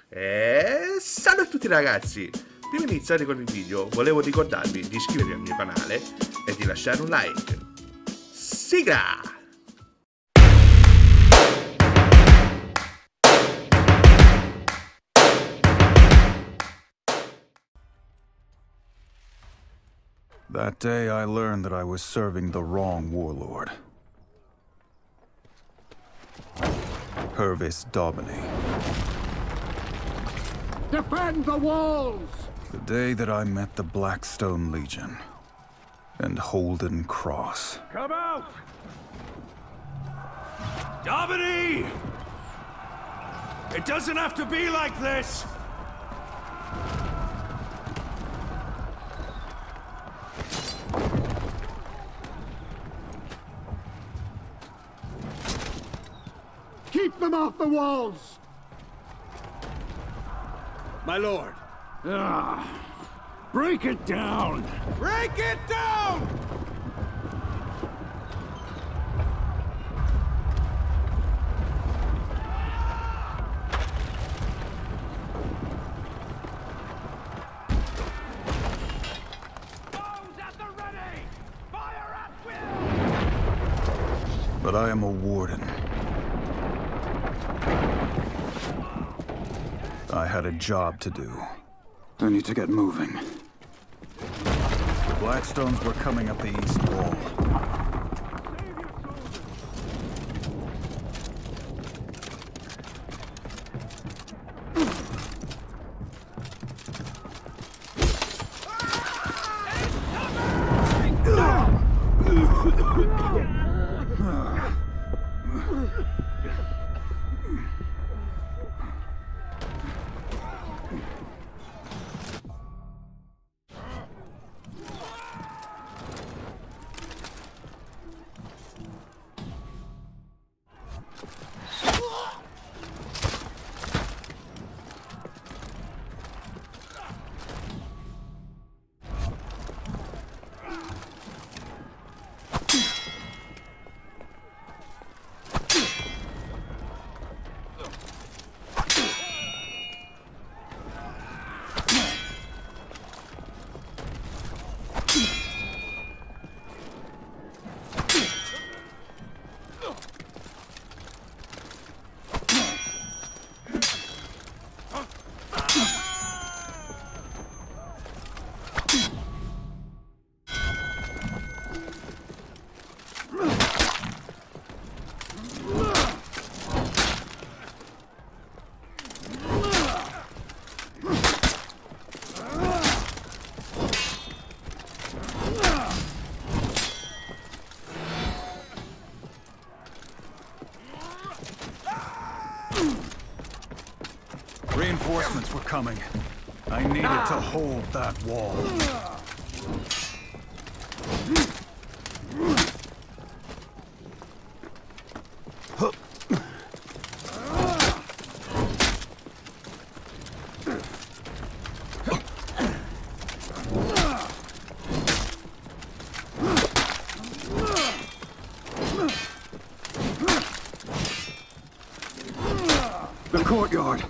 Salve a tutti ragazzi! Prima di iniziare con il video volevo ricordarvi di iscrivervi al mio canale e di lasciare un like. Sigla! That day I learned that I was serving the wrong warlord. Purvis Daubeny. Defend the walls! The day that I met the Blackstone Legion and Holden Cross. Come out! Daubeny! It doesn't have to be like this! Keep them off the walls! My lord. Break it down! Break it down! Bows at the ready! Fire at will! But I am a warden. I had a job to do. I need to get moving. The Blackstones were coming up the east wall. Reinforcements were coming. I needed to hold that wall. The courtyard.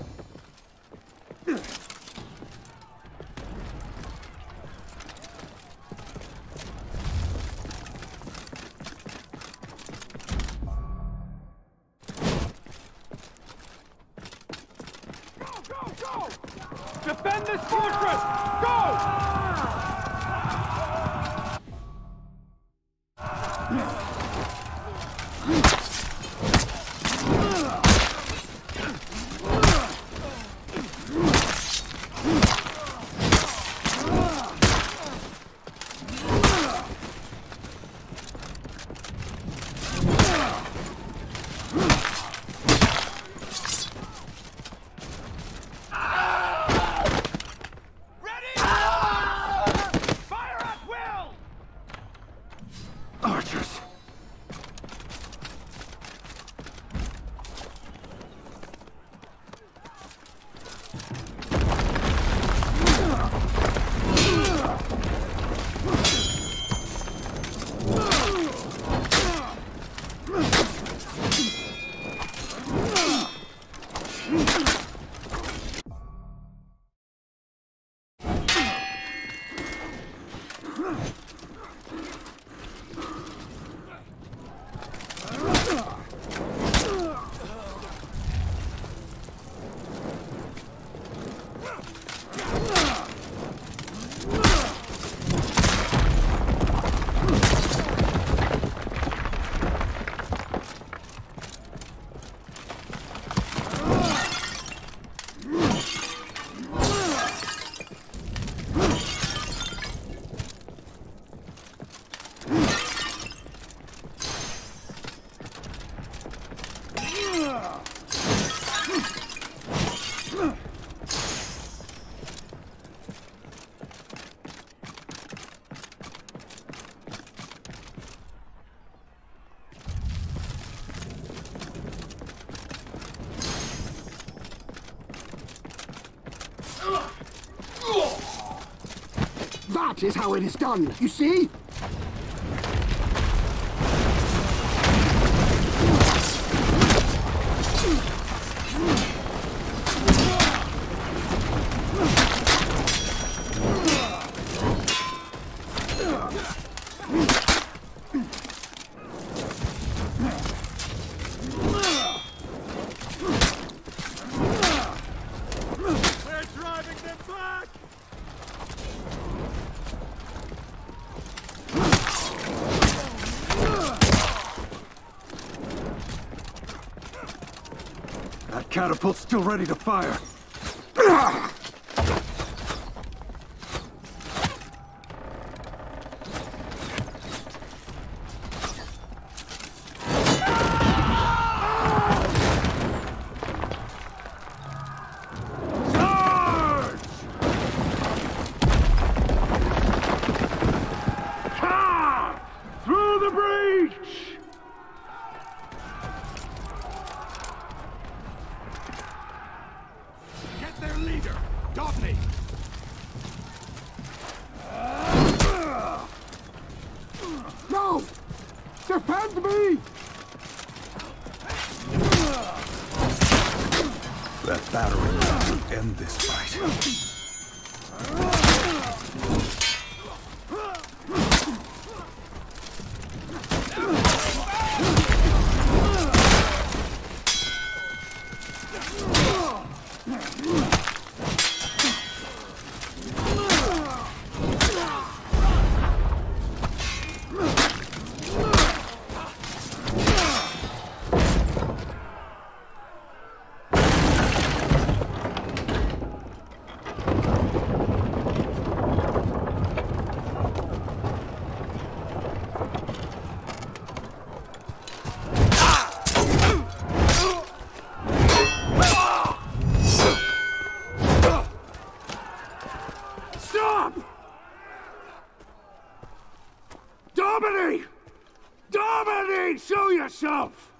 Go! Defend this fortress! Go! That is how it is done, you see? That catapult's still ready to fire. Through the breach! Get their leader, Dobney! No! Defend me! That battering will end this fight. Domini! Domini! Show yourself!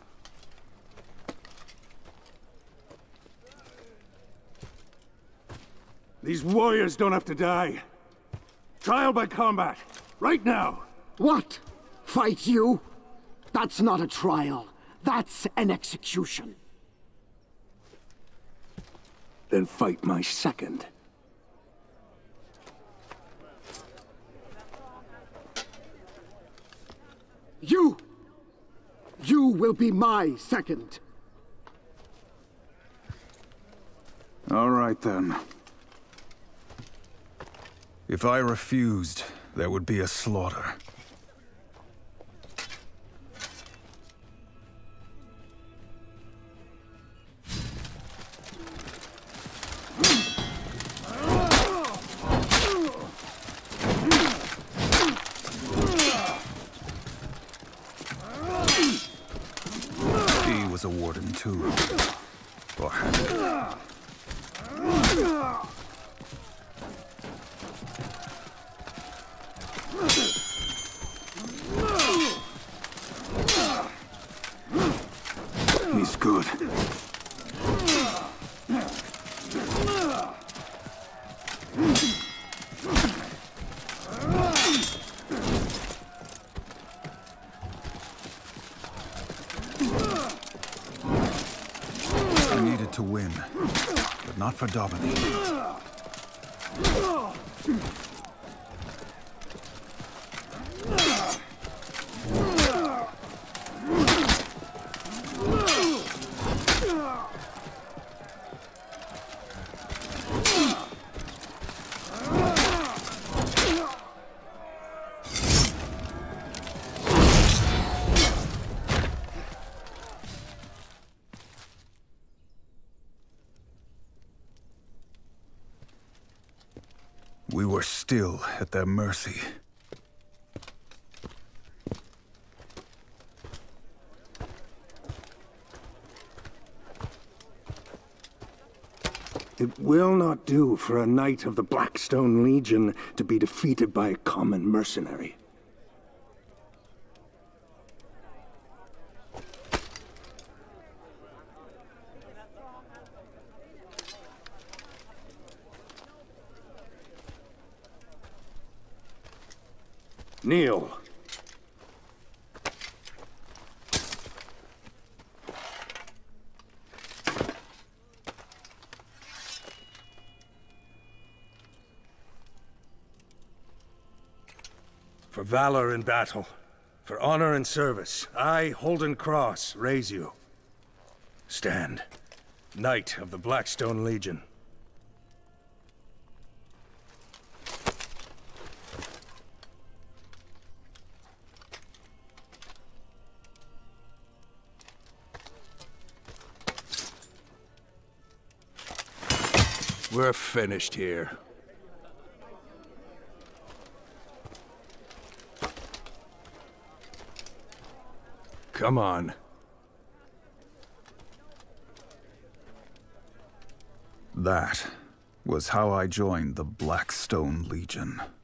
These warriors don't have to die. Trial by combat. Right now. What? Fight you? That's not a trial. That's an execution. Then fight my second. You will be my second. All right, then. If I refused, there would be a slaughter. He was a warden too. Or had been. He's good. I needed to win, but not for Dominic. We were still at their mercy. It will not do for a knight of the Blackstone Legion to be defeated by a common mercenary. Kneel. For valor in battle, for honor and service, I, Holden Cross, raise you. Stand, Knight of the Blackstone Legion. We're finished here. Come on. That was how I joined the Blackstone Legion.